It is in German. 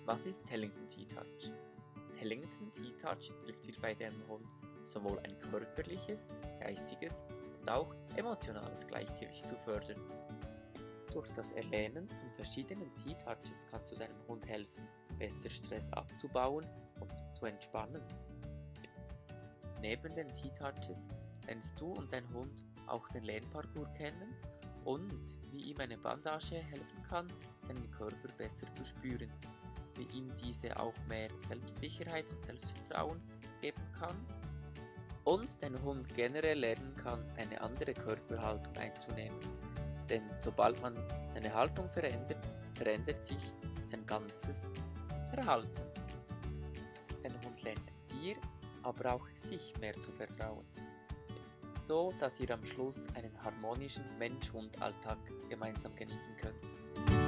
Was ist Tellington T-Touch? Tellington T-Touch hilft dir bei deinem Hund sowohl ein körperliches, geistiges und auch emotionales Gleichgewicht zu fördern. Durch das Erlernen von verschiedenen T-Touches kannst du deinem Hund helfen, besser Stress abzubauen und zu entspannen. Neben den T-Touches lernst du und dein Hund auch den Lernparcours kennen und wie ihm eine Bandage helfen kann, seinen Körper besser zu spüren, wie ihm diese auch mehr Selbstsicherheit und Selbstvertrauen geben kann und dein Hund generell lernen kann, eine andere Körperhaltung einzunehmen. Denn sobald man seine Haltung verändert, verändert sich sein ganzes Verhalten. Dein Hund lernt dir, aber auch sich mehr zu vertrauen, so dass ihr am Schluss einen harmonischen Mensch-Hund-Alltag gemeinsam genießen könnt.